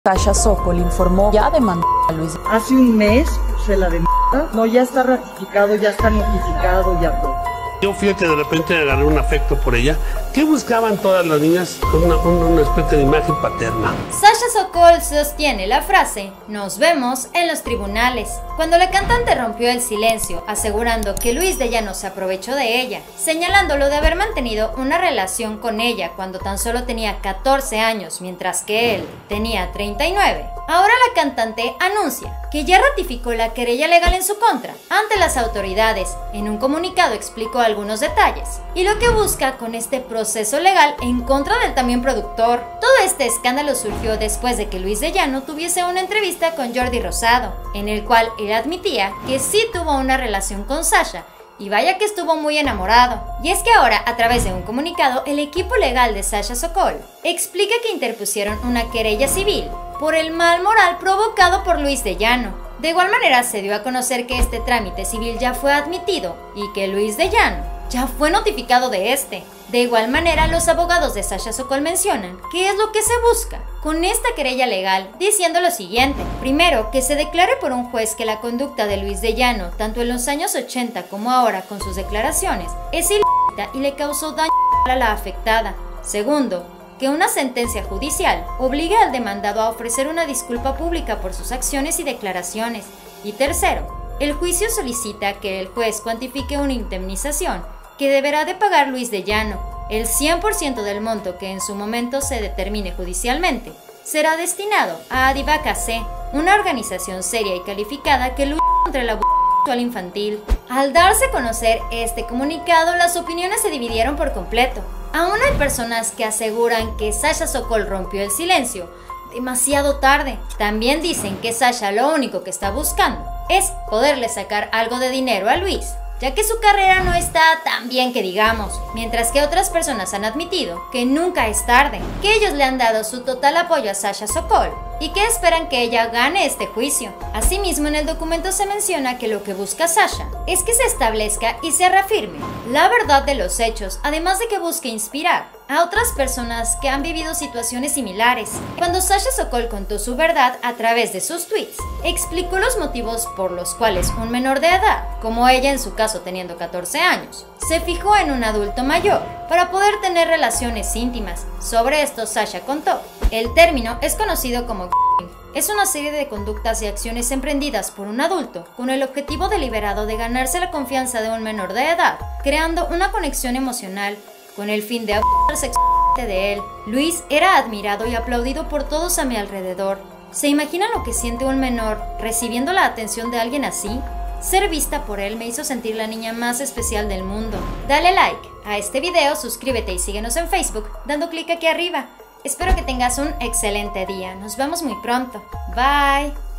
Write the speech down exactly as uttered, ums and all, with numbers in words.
Sasha Sokol informó ya demandó a Luis. Hace un mes se la demanda, no, ya está ratificado, ya está notificado, ya todo. Yo fui el que de repente agarré un afecto por ella. ¿Qué buscaban todas las niñas con una, una, una especie de imagen paterna? Sasha Sokol sostiene la frase "nos vemos en los tribunales", cuando la cantante rompió el silencio, asegurando que Luis de Llano se aprovechó de ella, señalándolo de haber mantenido una relación con ella cuando tan solo tenía catorce años, mientras que él tenía treinta y nueve. Ahora la cantante anuncia que ya ratificó la querella legal en su contra ante las autoridades. En un comunicado explicó algunos detalles y lo que busca con este proceso legal en contra del también productor. Todo este escándalo surgió después de que Luis de Llano tuviese una entrevista con Jordi Rosado, en el cual él admitía que sí tuvo una relación con Sasha, y vaya que estuvo muy enamorado. Y es que ahora, a través de un comunicado, el equipo legal de Sasha Sokol explica que interpusieron una querella civil por el mal moral provocado por Luis de Llano. De igual manera, se dio a conocer que este trámite civil ya fue admitido y que Luis de Llano ya fue notificado de este. De igual manera, los abogados de Sasha Sokol mencionan qué es lo que se busca con esta querella legal, diciendo lo siguiente. Primero, que se declare por un juez que la conducta de Luis de Llano, tanto en los años ochenta como ahora con sus declaraciones, es ilícita y le causó daño a la afectada. Segundo, que una sentencia judicial obligue al demandado a ofrecer una disculpa pública por sus acciones y declaraciones. Y tercero, el juicio solicita que el juez cuantifique una indemnización que deberá de pagar Luis de Llano. El cien por ciento del monto que en su momento se determine judicialmente será destinado a Adivaca C, una organización seria y calificada que lucha contra el abuso sexual infantil. Al darse a conocer este comunicado, las opiniones se dividieron por completo. Aún hay personas que aseguran que Sasha Sokol rompió el silencio demasiado tarde. También dicen que Sasha lo único que está buscando es poderle sacar algo de dinero a Luis, ya que su carrera no está tan bien que digamos, mientras que otras personas han admitido que nunca es tarde, que ellos le han dado su total apoyo a Sasha Sokol y que esperan que ella gane este juicio. Asimismo, en el documento se menciona que lo que busca Sasha es que se establezca y se reafirme la verdad de los hechos, además de que busque inspirar a otras personas que han vivido situaciones similares. Cuando Sasha Sokol contó su verdad a través de sus tweets, explicó los motivos por los cuales un menor de edad, como ella en su caso teniendo catorce años, se fijó en un adulto mayor para poder tener relaciones íntimas. Sobre esto, Sasha contó: el término es conocido como ghosting. Es una serie de conductas y acciones emprendidas por un adulto con el objetivo deliberado de ganarse la confianza de un menor de edad, creando una conexión emocional con el fin de abusar sexualmente de él. Luis era admirado y aplaudido por todos a mi alrededor. ¿Se imaginan lo que siente un menor recibiendo la atención de alguien así? Ser vista por él me hizo sentir la niña más especial del mundo. Dale like a este video, suscríbete y síguenos en Facebook dando clic aquí arriba. Espero que tengas un excelente día. Nos vemos muy pronto. Bye.